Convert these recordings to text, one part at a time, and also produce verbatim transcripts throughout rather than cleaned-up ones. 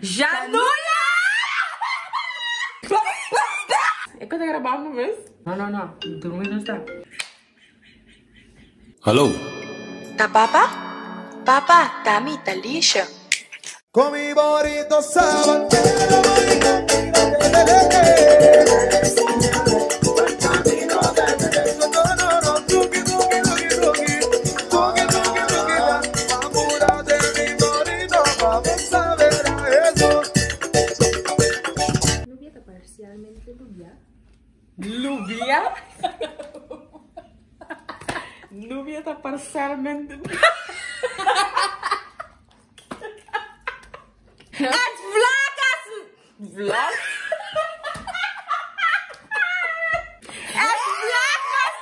Janula! Ik kan tegen de baan mis. No, no, no. Doe me dus dat. Hallo. Ta papa? Papa, dami talisha. Con mi bonito sabatero voy parcialmente Nubia. Nubia? Nubia está parcialmente. As vloggers! Vlog? As vloggers!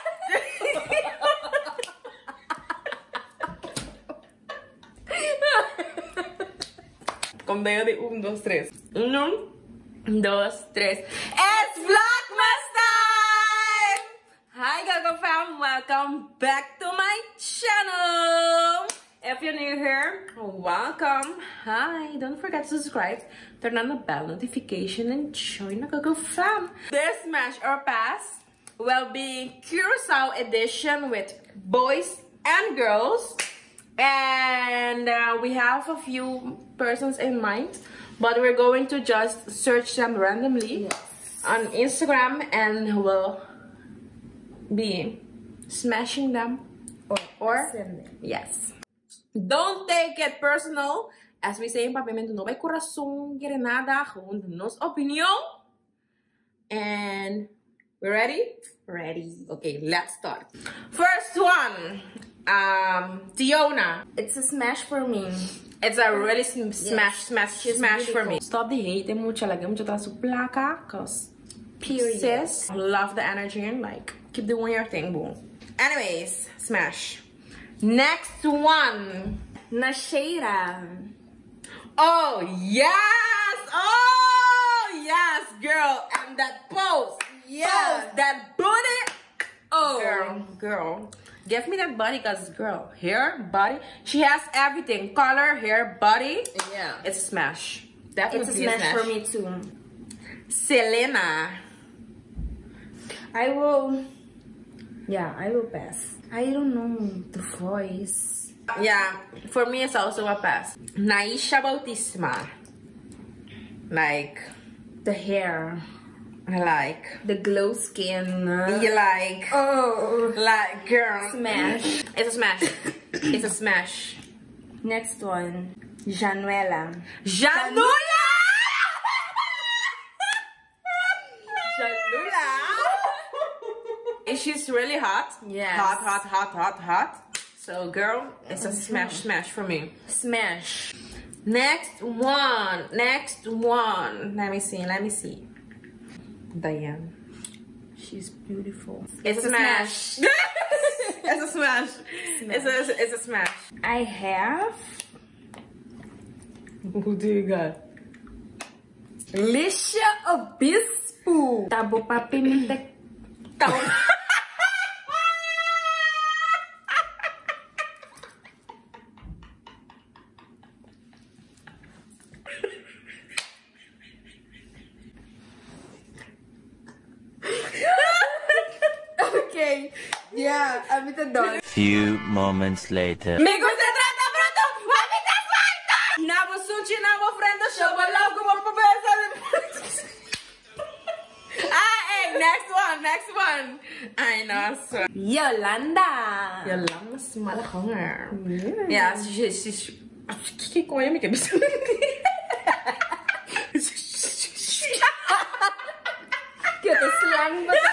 Kom daí de um, dois, três. Um, dois, três. It's Vlogmas time! Hi Gogo fam, welcome back to my channel. If you're new here, welcome. Hi, don't forget to subscribe, turn on the bell notification, and join the Gogo fam. This Smash or Pass will be Curacao edition with boys and girls. And uh, we have a few persons in mind, but we're going to just search them randomly yes. on Instagram, and we'll be smashing them or, or send them. Yes. Don't take it personal. As we say in Papimento, no hay corazón, quiere nada, gewoon de nos opinión. And we ready? Ready. Okay, let's start. First one, um, Tiona. It's a smash for me. It's a really sm yes. smash, smash, She's smash for me. Cool. Stop the hate, tem mucha lagay mo sa su placa, cause period. Sis, love the energy and like keep doing your thing, boom. Anyways, smash. Next one, Nasheira. Oh yes, oh yes, girl, and that pose, yes, pose, that booty. Oh, girl, girl. Give me that body, cause girl, hair, body, she has everything. Color, hair, body. Yeah. It's a smash. Definitely it's a smash, a smash for me too. Selena. I will, yeah, I will pass. I don't know the voice. Yeah, for me it's also a pass. Naisha Bautisma. Like. The hair. I like the glow skin. You like oh, like girl smash. It's a smash. It's a smash. Next one, Januela. Janula. Janula. She's really hot. Yeah. Hot, hot, hot, hot, hot. So girl, it's a smash, smash for me. Smash. Next one. Next one. Let me see. Let me see. Diane. She's beautiful. It's, it's a smash. smash. It's a smash. smash. It's a it's a smash. I have. Who do you got? Licia Obispo. Tabo pa pimenta. Okay, yeah, I'm with the dog. Few moments later. Me gusta trata pronto, mami te falta. Nabo sushi, nabo frente, show logo, por Ah, hey, next one, next one. I know, so. Yolanda. Yolanda is malachanger. Yeah, she, she, she. Que coisa me quebra. Get the slang, but.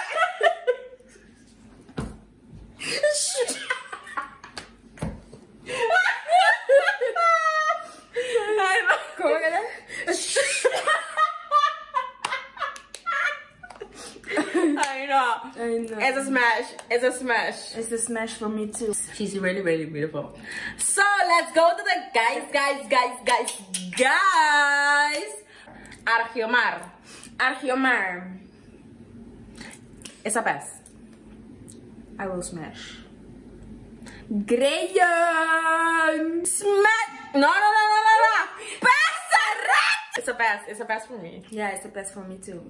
I know. I know. It's a smash. It's a smash. It's a smash for me too. She's really, really beautiful. So let's go to the guys, guys, guys, guys, guys. Argiomar. Argiomar. It's a pass. I will smash. Grayon. Smash. No, no, no, no, no, no. Pass a rat. It's a pass. It's a pass for me. Yeah, it's a pass for me too.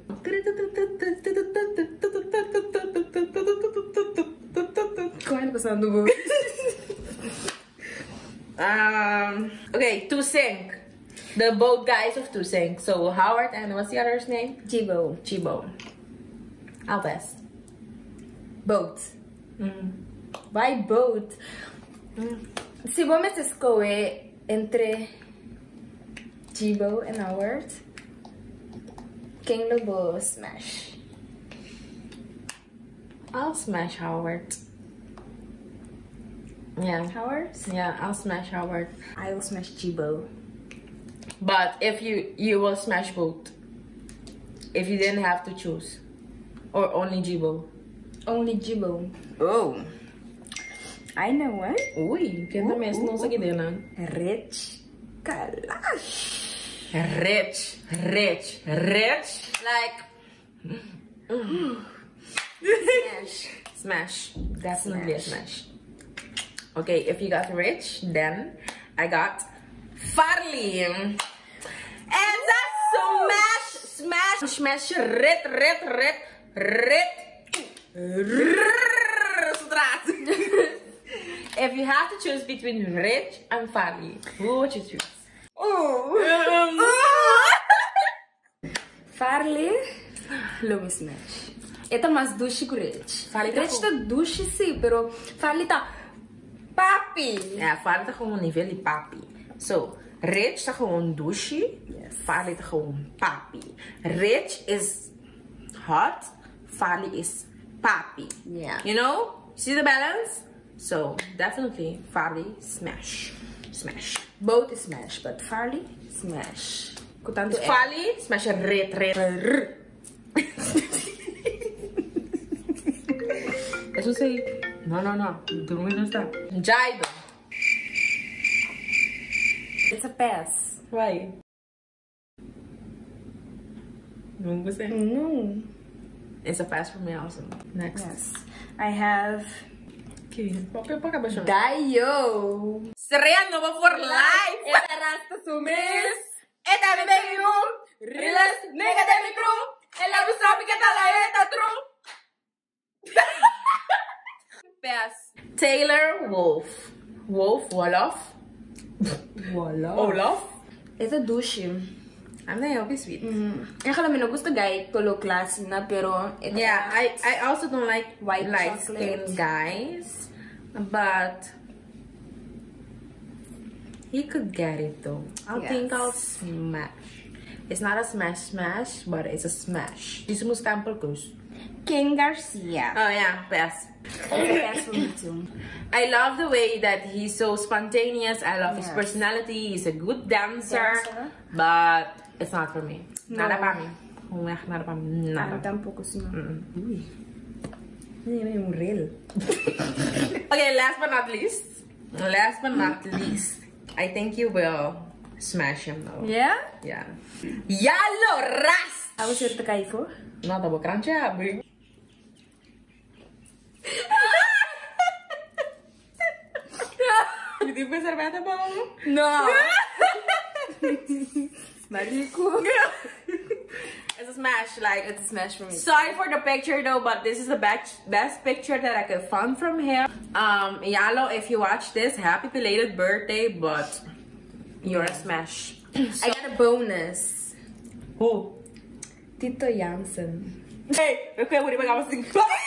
um. Okay, Two Sync. The both guys of Two Sync. So Howard and what's the other's name? Chibo. Chibo. I'll pass. Both. Mm. Why both? Mm. Si vos me escoge entre Chibo and Howard, quem lo vou smash? I'll smash Howard. Yeah. Howard? Yeah, I'll smash Howard. I will smash Chibo. But if you you will smash both. If you didn't have to choose. Or only Chibo. Only Chibo. Oh. I know what? Ui, que é mesmo não sei que não. Rich Kalash. Rich, rich, rich. Like mm. Smash. Smash. Definitely Smash. a smash. Okay, if you got rich, then I got Farley. And that's smash, smash, smash, rit, rit, rit, rit, straat. If you have to choose between Rich and Farley, who would you choose? Oh. Um. Farley, lo smash. Esta mais douce que Rich. Farley tá Rich com- tá douce sim, pero Farley tá papi. Ja, Farley tá gewoon nível de papi. So, Rich tá gewoon douche. Farley tá gewoon papi. Rich is hot. Farley is papi. Yeah. You know? See the balance? So, definitely Farley smash. Smash. Both smash, but Farley smash. Com tanto R. Farley smash rit, rit, rit. Eso sí. No, no, no. Tú no está. Jaido. It's a pass. Vai. Não gostei. No. It's a pass for me also. Next. Yes. I have Okay. Papel para cabeça. Dio. Seria nova for life. Esta rasta sumis. Eta bebé room. Relax. Nega de micro. El abro sabe que tá lá eta true. Pass. Taylor Wolf. Wolf. Wolof. Voila. Olaf. Esta douche. I'm not helping sweet. Mm. Ek alam mo, gusto guy color class na pero ito Yeah, I I also don't like White light chocolate. skin guys, but he could get it though. I Yes. think I'll smash. It's not a smash smash, but it's a smash. This is Campbell Cruz. King Garcia. Oh yeah, best. It's a pass for me too. I love the way that he's so spontaneous. I love his Yes. personality. He's a good dancer, Dancer. but it's not for me. No. Nada para mí. Nada para mí. Ah, Nada. tampoco sino. Mm-mm. Uy. Un real. Okay, last but not least, last but not least, I think you will smash him though. Yeah? Yeah. Yalo ras. I was here to kaifo. No, double crunch ya, big. Hindi pa serbata ba? No. Marico. It's a smash, like It's a smash for me. sorry for the picture though, but this is the best best picture that I could find from him. Um, Yalo, if you watch this, happy belated birthday, but you're a smash. I got a bonus. Who? Tito Jansen. Hey, okay, what do you think?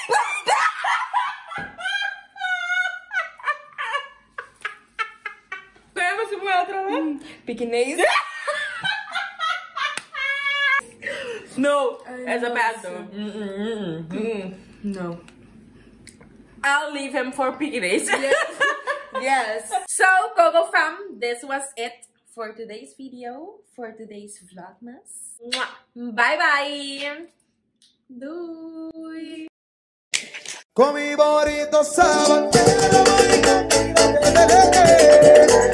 Kaya mo si Buya otra vez? Pekinese. No, I it's a know, bad so- though. Mm -mm, mm -mm. No. I'll leave him for Pekinese. Yes. So, Coco fam, this was it for today's video, for today's vlogmas. Bye bye. Doei. Con mi bonito sabatero voy contigo.